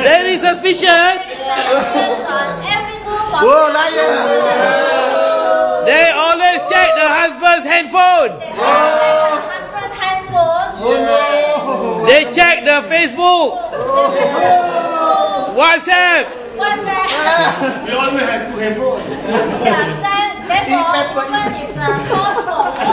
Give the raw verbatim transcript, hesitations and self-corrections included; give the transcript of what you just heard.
Very suspicious. Whoa, liar. They always check the husband's handphone. Husband's handphone. They check the Facebook. WhatsApp. WhatsApp. We always have two handphones. Yeah, that, therefore, woman is uh, forceful.